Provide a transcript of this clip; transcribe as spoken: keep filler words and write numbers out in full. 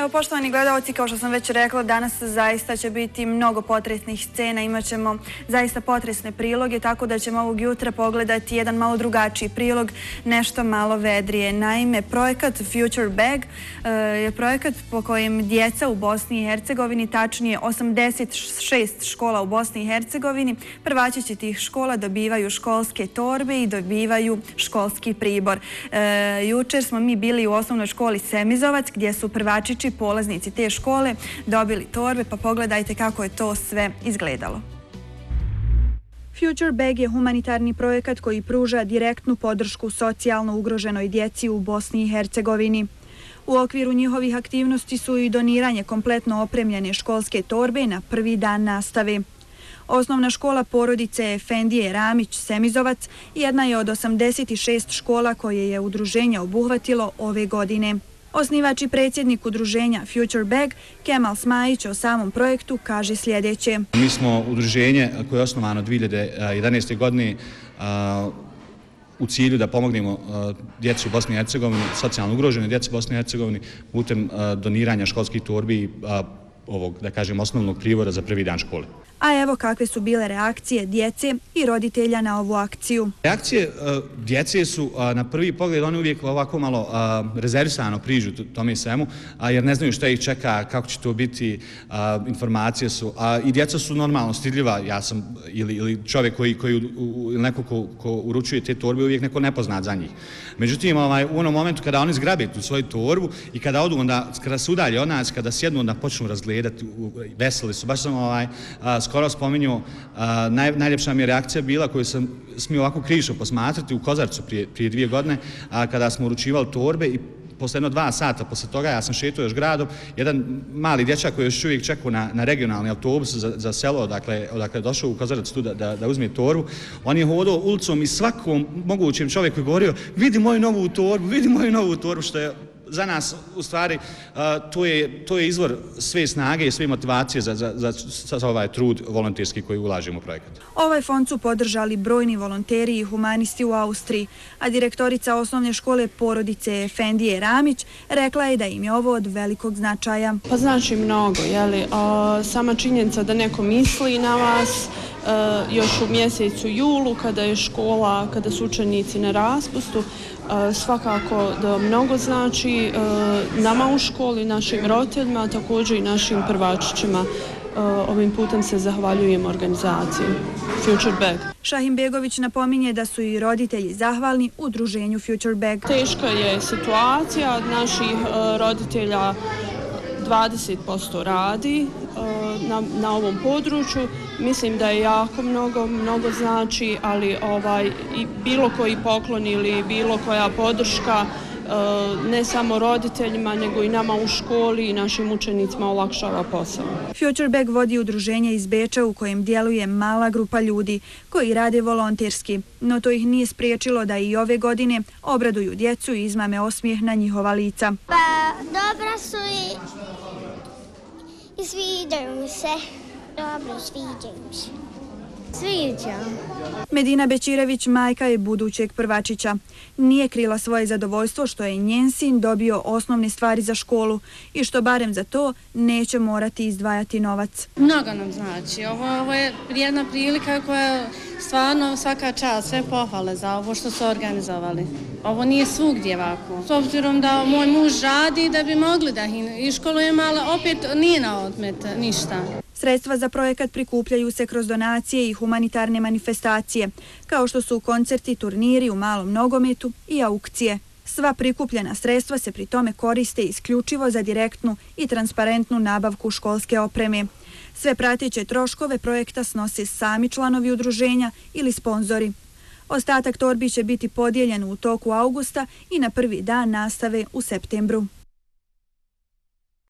Evo, poštovani gledalci, kao što sam već rekla, danas zaista će biti mnogo potresnih scena, imat ćemo zaista potresne priloge, tako da ćemo ovog jutra pogledati jedan malo drugačiji prilog, nešto malo vedrije. Naime, projekat Future Bag je projekat po kojem djeca u Bosni i Hercegovini, tačnije osamdeset šest škola u Bosni i Hercegovini, prvačići tih škola dobivaju školske torbe i dobivaju školski pribor. Jučer smo mi bili u osnovnoj školi Semizovac, gdje su prvačići polaznici te škole dobili torbe, pa pogledajte kako je to sve izgledalo. Future Bag je humanitarni projekat koji pruža direktnu podršku socijalno ugroženoj djeci u Bosni i Hercegovini. U okviru njihovih aktivnosti su i doniranje kompletno opremljene školske torbe na prvi dan nastave. Osnovna škola porodice Efendije Ramić Semizovac jedna je od osamdeset šest škola koje je udruženje obuhvatilo ove godine. Osnivač i predsjednik udruženja Future Bag, Kemal Smajić, o samom projektu kaže sljedeće. Mi smo udruženje koje je osnovano dvije hiljade jedanaeste. godine u cilju da pomognemo djeci u Bosni i Hercegovini, socijalno ugrožene djeci u Bosni i Hercegovini, putem doniranja školskih torbi i ovog, da kažem, osnovnog pribora za prvi dan škole. A evo kakve su bile reakcije djece i roditelja na ovu akciju. Reakcije djece su na prvi pogled, oni uvijek ovako malo rezervisano priđu tome svemu, jer ne znaju šta ih čeka, kako će to biti, informacije su. I djeca su normalno stidljiva, ja sam, ili čovjek koji, ili neko ko uručuje te torbe, uvijek neko nepoznat za njih. Međutim, u onom momentu kada oni zgrabe tu svoju torbu i kada odu, onda, kada se udalje od nas, kada sjednu, onda počnu razgledati, veseli su. Baš sam ovaj, skoro spominju, najljepša mi je reakcija bila koju sam smio ovako krišo posmatrati u Kozarcu prije dvije godine, kada smo uručivali torbe i posle jedno dva sata posle toga ja sam šetao još gradom, jedan mali dječak koji još uvijek čekao na regionalni autobus za selo, odakle je došao u Kozarac tu da uzme torbu, on je hodao ulicom i svakom mogućem čovjeku je govorio: vidi moju novu torbu, vidi moju novu torbu, što je za nas, u stvari, to je izvor sve snage i sve motivacije za ovaj trud volonterski koji ulažemo u projekat. Ovaj fond su podržali brojni volonteri i humanisti u Austriji, a direktorica osnovne škole porodice Efendije Ramić rekla je da im je ovo od velikog značaja. Pa znači mnogo, jeli? Sama činjenica da neko misli na vas, još u mjesecu julu kada je škola, kada su učenici na raspustu, svakako da mnogo znači nama u školi, našim roditeljima, također i našim prvačićima. Ovim putem se zahvaljujem organizaciji Future Bag. Šahin Begović napominje da su i roditelji zahvalni udruženju Future Bag. Teška je situacija, od naših roditelja dvadeset posto radi na, na ovom području. Mislim da je jako mnogo, mnogo znači, ali ovaj, i bilo koji poklon ili bilo koja podrška ne samo roditeljima, nego i nama u školi i našim učenicima olakšava posao. Future Bag vodi udruženje iz Beča u kojem djeluje mala grupa ljudi koji rade volonterski, no to ih nije spriječilo da i ove godine obraduju djecu i izmame osmijeh na njihova lica. Pa dobra su i, i sviđaju mi se. Dobro, sviđaju mi se. Sviđa. Medina Bećirević, majka je budućeg prvačića. Nije krila svoje zadovoljstvo što je njen sin dobio osnovne stvari za školu i što barem za to neće morati izdvajati novac. Mnogo nam znači. Ovo, ovo je jedna prilika koja stvarno svaka čast, sve pohvale za ovo što su organizovali. Ovo nije svugdje ovako. S obzirom da moj muž radi da bi mogli da ih iškolujemo, ali opet nije na odmet ništa. Sredstva za projekat prikupljaju se kroz donacije i humanitarne manifestacije, kao što su koncerti, turniri u malom nogometu i aukcije. Sva prikupljena sredstva se pri tome koriste isključivo za direktnu i transparentnu nabavku školske opreme. Sve prateće troškove projekta snose sami članovi udruženja ili sponzori. Ostatak torbi će biti podijeljen u toku augusta i na prvi dan nastave u septembru.